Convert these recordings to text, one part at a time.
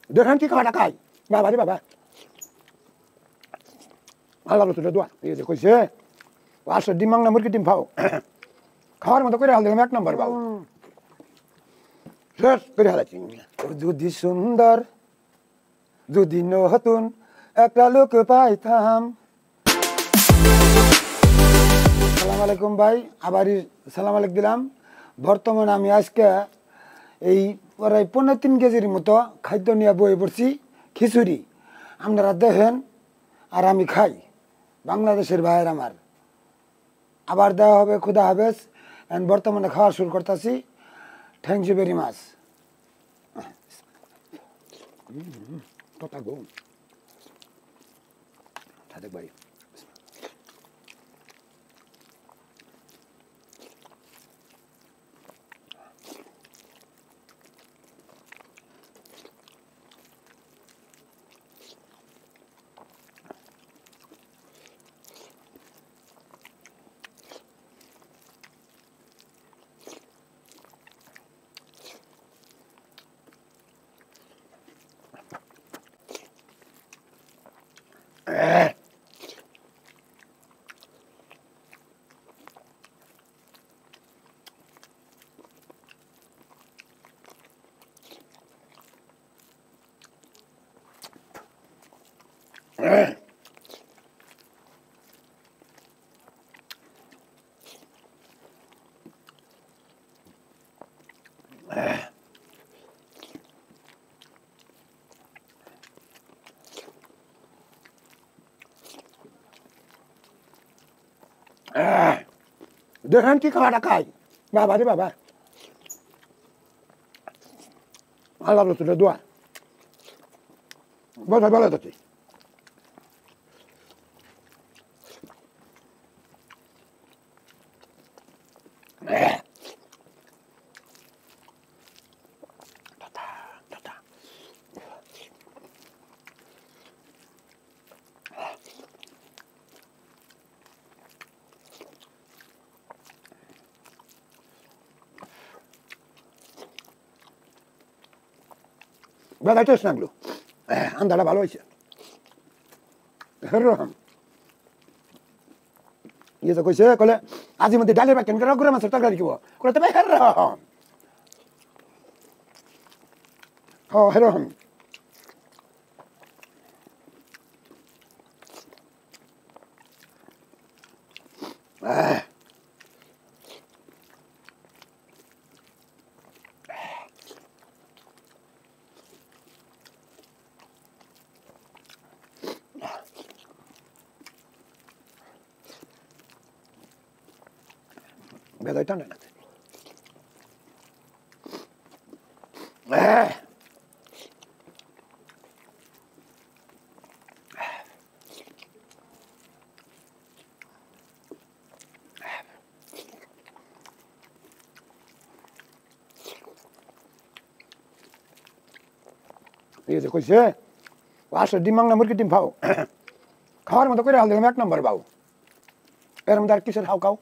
দেখেন কি খাওয়াটা খাই বাবা রে বাবা আল্লাহ রসুলের দোয়া এই যে কইছে আসো ডিম মাংনা মুরগি ডিম খাও খাওয়ার মতো করে হাল দিলাম 1 নম্বর বাবু শেষ করে হালাচ্ছি যদি সুন্দর যদি নতুন একটা লোক পাইতাম। সালাম আলাইকুম ভাই, আবারই সালাম আলাইকুম দিলাম। বর্তমানে আমি আজকে এই প্রায় 3.5 কেজির মতো খাদ্য নিয়ে বয়ে পড়ছি, খিচুড়ি। আপনারা দেখেন আর আমি খাই, বাংলাদেশের ভাইয়ের আমার। আবার দেওয়া হবে, খুদা হাফেজ। বর্তমানে খাওয়া শুরু করতেছি। Thank you very much. কথা গো সাদেক ভাই। দেখেন কি খাওয়াটা খাই বাবা রে বাবা আল্লাহ রসুলের দোয়া বল ভালো যাচ্ছি। বেড়াইতেছ না এগুলো, আন্দাটা ভালো হয়েছে। ইয়ে তো কইছে কলে আজি মধ্যে ডালের বাক্যান করে গুড়া মাছের তরকারি দিব করে তো ভাই হেরম ও হেরম বেড়াইতে না এই যে কইছে আসো ডিম মাংনা মুরগি ডিম খাও খাওয়ার মতো করে হাল দিলাম 1 নম্বর বাবু। এর মধ্যে আর কিসের খাও খাও।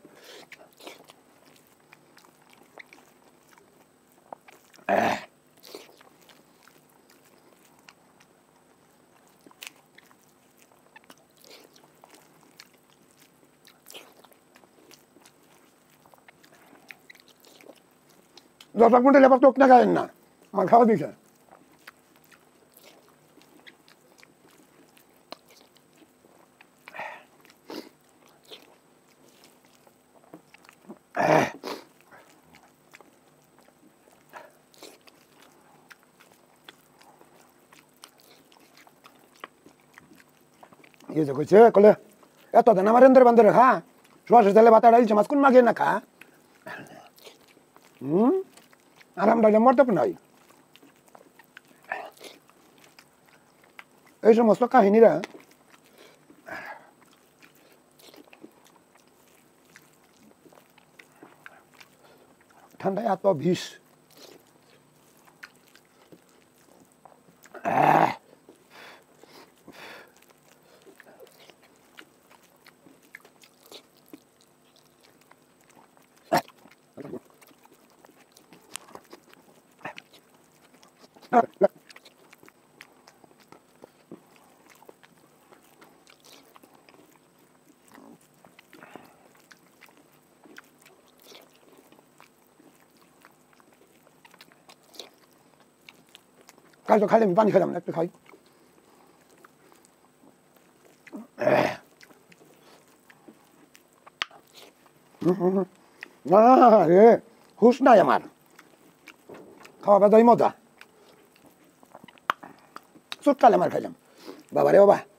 দর্শক মন্ডলী আবার চোখ না গায়েন না, আমার খাওয়া দিয়েছে। ইয়ে যে কইছে কলে এত দেন আমার এন্দের বান্ধে খা সোয়াশে চালে বাতা ডাইলছে মাছ কোন মাগে না খা। আরাম ডাইলে মরতে নাই এই সমস্ত কাহিনীরা। ঠান্ডায় এত বিষ। কাল তো খাইলে আমি পানি খেলাম না, একটু খাই। রে হুশ নাই আমার, খাওয়া বাদাই মজা। চটকালে আমার খাইলাম, বাবা রে বাবা।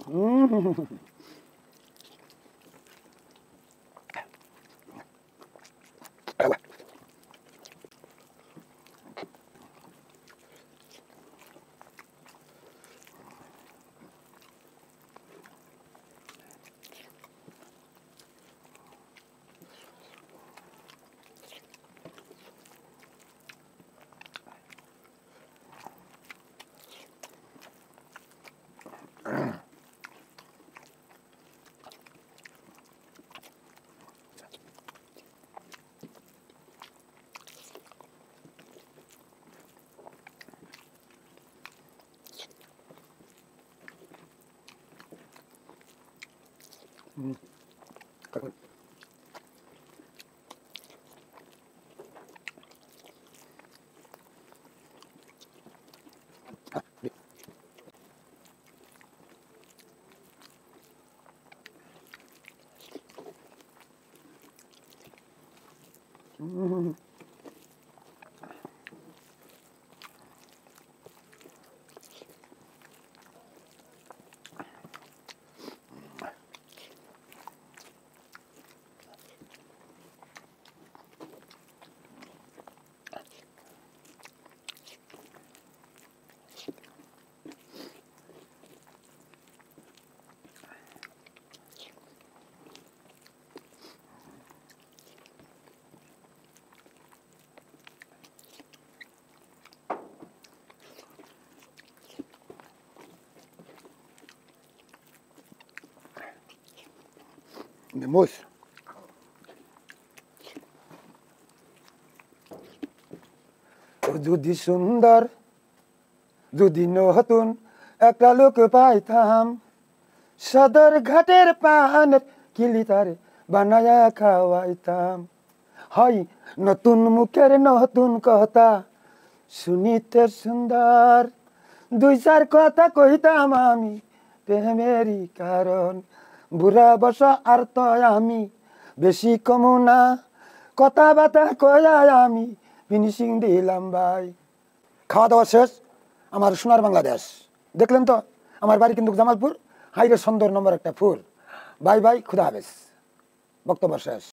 Vamos. যদি সুন্দর, যদি নতুন একটা লোক পাইতাম, সদর ঘাটের পানের কিলি তারে বানায়া খাওয়াইতাম। হয় নতুন মুখের নতুন কথা, শুনিতে সুন্দর, দুই চার কথা কইতাম আমি প্রেমেরই কারণ। বুড়া বসা আর তো আমি বেশি কমু না, কথা বাতা কয়া আমি ফিনিশিং দিলাম ভাই। খাওয়া দাওয়া শেষ, আমার সোনার বাংলাদেশ দেখলেন তো। আমার বাড়ি কিন্তু জামালপুর, হাইরে সুন্দর নম্বর একটা ফুল। বাই বাই, খুদা হাফেজ, বক্তব্য শেষ।